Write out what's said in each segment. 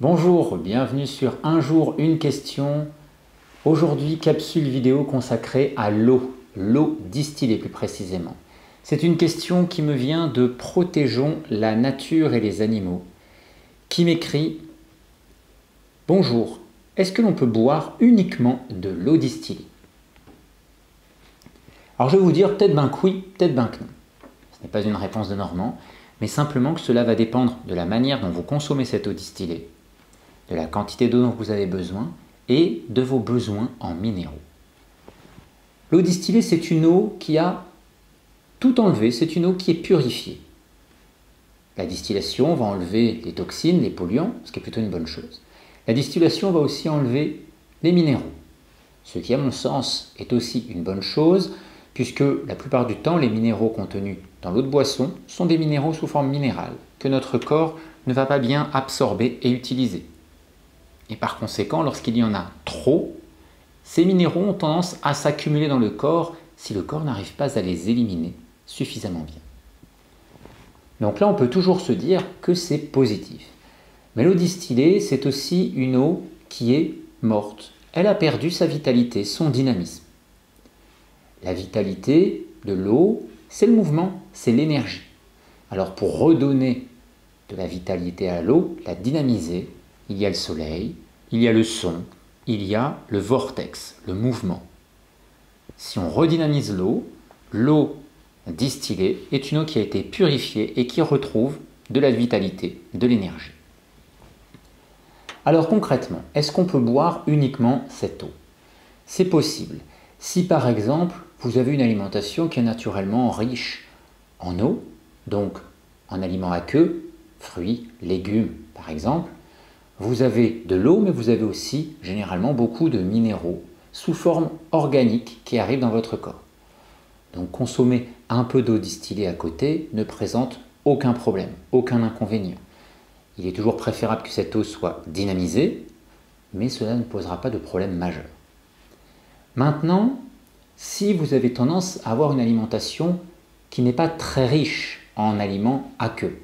Bonjour, bienvenue sur Un jour, une question. Aujourd'hui, capsule vidéo consacrée à l'eau distillée plus précisément. C'est une question qui me vient de Protégeons la nature et les animaux, qui m'écrit « Bonjour, est-ce que l'on peut boire uniquement de l'eau distillée ?» Alors je vais vous dire peut-être ben que oui, peut-être ben que non. Ce n'est pas une réponse de Normand, mais simplement que cela va dépendre de la manière dont vous consommez cette eau distillée, de la quantité d'eau dont vous avez besoin et de vos besoins en minéraux. L'eau distillée, c'est une eau qui a tout enlevé, c'est une eau qui est purifiée. La distillation va enlever les toxines, les polluants, ce qui est plutôt une bonne chose. La distillation va aussi enlever les minéraux, ce qui à mon sens est aussi une bonne chose, puisque la plupart du temps, les minéraux contenus dans l'eau de boisson sont des minéraux sous forme minérale, que notre corps ne va pas bien absorber et utiliser. Et par conséquent, lorsqu'il y en a trop, ces minéraux ont tendance à s'accumuler dans le corps si le corps n'arrive pas à les éliminer suffisamment bien. Donc là, on peut toujours se dire que c'est positif. Mais l'eau distillée, c'est aussi une eau qui est morte. Elle a perdu sa vitalité, son dynamisme. La vitalité de l'eau, c'est le mouvement, c'est l'énergie. Alors pour redonner de la vitalité à l'eau, la dynamiser, il y a le soleil, il y a le son, il y a le vortex, le mouvement. Si on redynamise l'eau distillée est une eau qui a été purifiée et qui retrouve de la vitalité, de l'énergie. Alors concrètement, est-ce qu'on peut boire uniquement cette eau? C'est possible. Si par exemple, vous avez une alimentation qui est naturellement riche en eau, donc en aliments aqueux, fruits, légumes par exemple, vous avez de l'eau, mais vous avez aussi généralement beaucoup de minéraux sous forme organique qui arrivent dans votre corps. Donc consommer un peu d'eau distillée à côté ne présente aucun problème, aucun inconvénient. Il est toujours préférable que cette eau soit dynamisée, mais cela ne posera pas de problème majeur. Maintenant, si vous avez tendance à avoir une alimentation qui n'est pas très riche en aliments aqueux,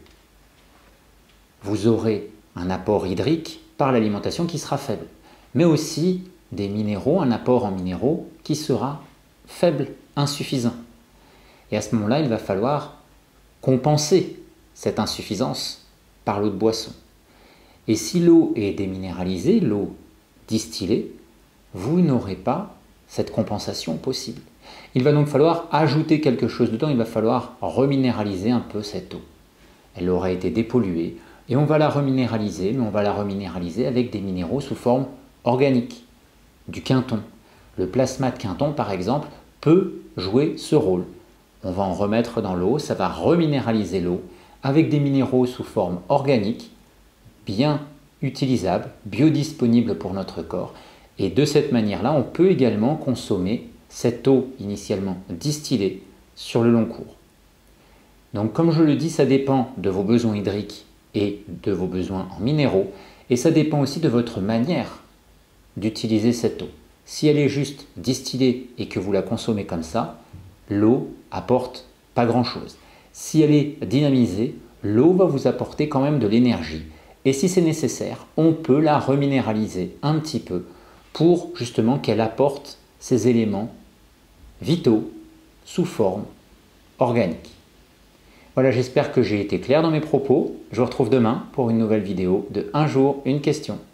vous aurez un apport hydrique par l'alimentation qui sera faible, mais aussi des minéraux, un apport en minéraux qui sera faible, insuffisant. Et à ce moment-là, il va falloir compenser cette insuffisance par l'eau de boisson. Et si l'eau est déminéralisée, l'eau distillée, vous n'aurez pas cette compensation possible. Il va donc falloir ajouter quelque chose dedans, il va falloir reminéraliser un peu cette eau. Elle aura été dépolluée et on va la reminéraliser, mais on va la reminéraliser avec des minéraux sous forme organique, du quinton. Le plasma de quinton, par exemple, peut jouer ce rôle. On va en remettre dans l'eau, ça va reminéraliser l'eau avec des minéraux sous forme organique, bien utilisables, biodisponibles pour notre corps. Et de cette manière-là, on peut également consommer cette eau initialement distillée sur le long cours. Donc comme je le dis, ça dépend de vos besoins hydriques et de vos besoins en minéraux, et ça dépend aussi de votre manière d'utiliser cette eau. Si elle est juste distillée et que vous la consommez comme ça, l'eau apporte pas grand-chose. Si elle est dynamisée, l'eau va vous apporter quand même de l'énergie. Et si c'est nécessaire, on peut la reminéraliser un petit peu pour justement qu'elle apporte ces éléments vitaux sous forme organique. Voilà, j'espère que j'ai été clair dans mes propos. Je vous retrouve demain pour une nouvelle vidéo de Un jour, une question.